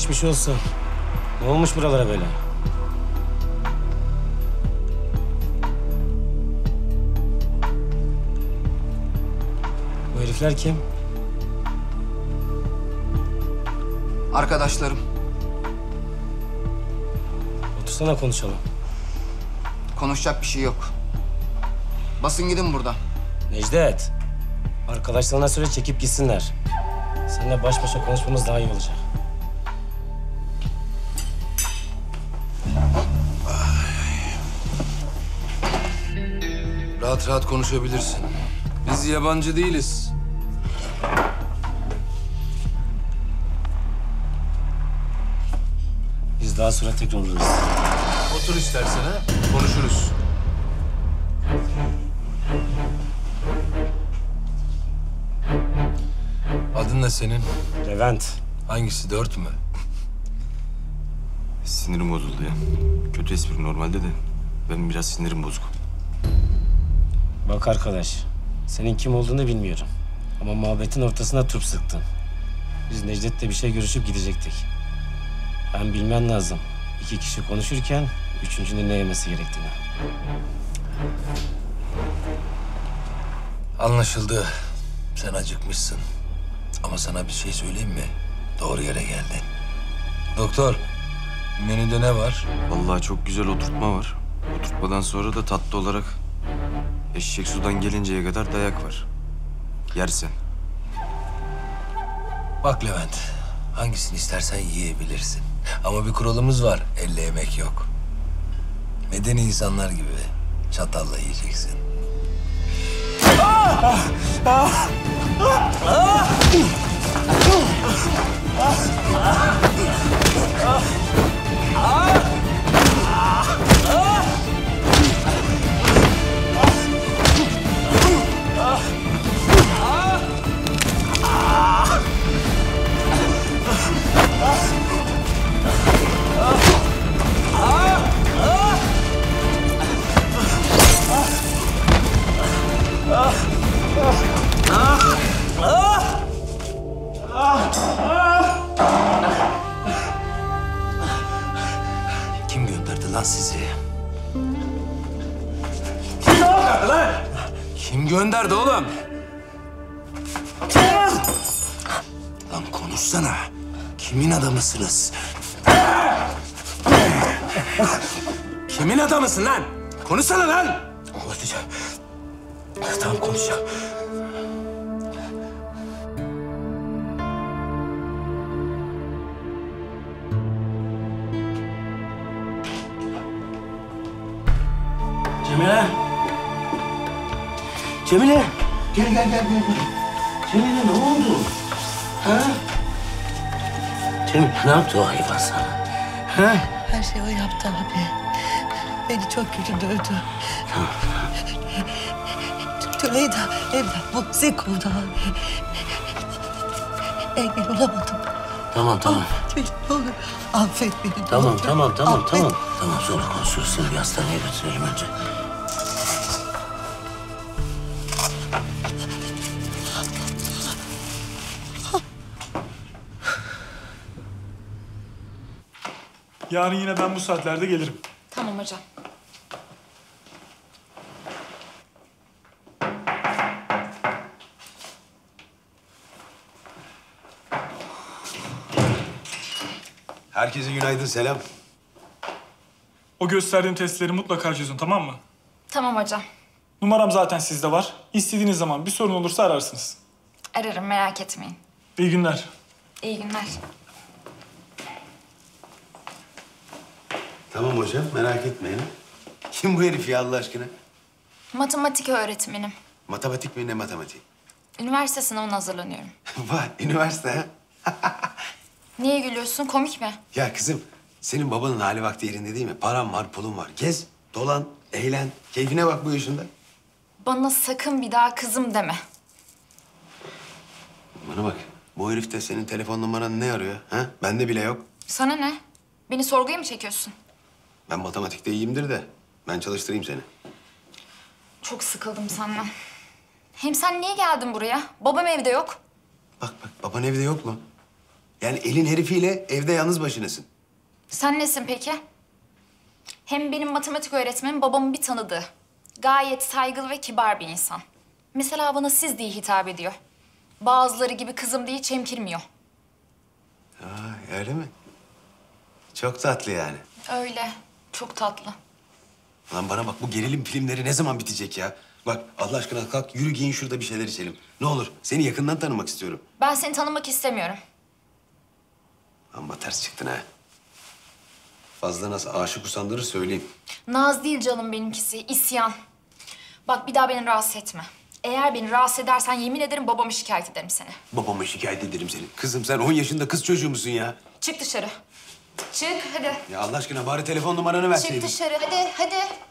geçmiş olsun. Ne olmuş buralara böyle? Bu herifler kim? Arkadaşlarım. Otursana konuşalım. Konuşacak bir şey yok. Basın gidin buradan. Necdet, arkadaşlarına söyle çekip gitsinler. Seninle baş başa konuşmamız daha iyi olacak. Rahat rahat konuşabilirsin. Biz yabancı değiliz. Biz daha sonra tekrar oluruz. Otur istersen ha, konuşuruz. Adın ne senin? Levent, Hangisi, 4 mü? Sinirim bozuldu ya. Kötü espri normalde de benim biraz sinirim bozuk. bak arkadaş. Senin kim olduğunu bilmiyorum. Ama muhabbetin ortasına turp sıktın. Biz Necdet'le bir şey görüşüp gidecektik. Ben bilmen lazım. 2 kişi konuşurken üçüncünün ne yemesi gerektiğini. Anlaşıldı. Sen acıkmışsın. Ama sana bir şey söyleyeyim mi? Doğru yere geldin. Doktor, menüde ne var? Vallahi çok güzel oturtma var. Oturtmadan sonra da tatlı olarak eşek sudan gelinceye kadar dayak var. Yersen. Bak Levent, hangisini istersen yiyebilirsin. Ama bir kuralımız var, elle yemek yok. Medeni insanlar gibi çatalla yiyeceksin. Kim gönderdi lan sizi? Kim gönderdi lan? Kim gönderdi oğlum? Lan konuşsana. Kimin adamısınız? Kimin adamısın lan? Konuşsana lan! Anlatacağım. Tamam konuşacağım. Cemile! Cemile! Gel. Cemile ne oldu? Ha? Cemile ne yaptı o hayvan sana? Ha? Her şeyi o yaptı abi. Beni çok kötü dövdü. Tüleyda evden Muhsin kovdu abi. Engel olamadım. Tamam. Tülay ne olur affet beni. ne Tamam, olur. tamam. Affet. Tamam sonra konuşuruz. Seni bir hastaneye götürelim önce. Yarın yine ben bu saatlerde gelirim. Tamam hocam. Herkese günaydın, selam. O gösterdiğim testleri mutlaka çözün, tamam mı? Tamam hocam. Numaram zaten sizde var. İstediğiniz zaman bir sorun olursa ararsınız. Ararım merak etmeyin. İyi günler. İyi günler. Tamam hocam, merak etmeyin. Kim bu herif ya Allah aşkına? Matematik öğretmenim. Matematik mi, ne matematiği? Üniversite sınavına hazırlanıyorum. Vay, üniversite ha? Niye gülüyorsun? Komik mi? Ya kızım, senin babanın hali vakti yerinde değil mi? Param var, pulun var. Gez, dolan, eğlen. Keyfine bak bu yaşında. Bana sakın bir daha kızım deme. Bana bak, bu herif de senin telefon numaranı ne arıyor? Ha? Bende bile yok. Sana ne? Beni sorguya mı çekiyorsun? Ben matematikte iyiyimdir de. Ben çalıştırayım seni. Çok sıkıldım senden. Hem sen niye geldin buraya? Babam evde yok. Bak, baban evde yok mu? Yani elin herifiyle evde yalnız başınasın. Sen nesin peki? Hem benim matematik öğretmenim babamın bir tanıdığı. Gayet saygılı ve kibar bir insan. Mesela bana siz diye hitap ediyor. Bazıları gibi kızım diye çemkirmiyor. Aa, öyle mi? Çok tatlı yani. Öyle. Çok tatlı. Lan bana bak, bu gerilim filmleri ne zaman bitecek ya? Bak Allah aşkına kalk, yürü giyin şurada bir şeyler içelim. Ne olur, seni yakından tanımak istiyorum. Ben seni tanımak istemiyorum. Amma ters çıktın ha. Fazla nasıl aşık usandırır söyleyeyim. Naz değil canım benimkisi, isyan. Bak bir daha beni rahatsız etme. Eğer beni rahatsız edersen yemin ederim babamı şikayet ederim seni. Babama şikayet ederim seni. Kızım sen 10 yaşında kız çocuğu musun ya? Çık dışarı. Çık hadi. Ya Allah aşkına bari telefon numaranı verseydin. Çık dışarı hadi hadi.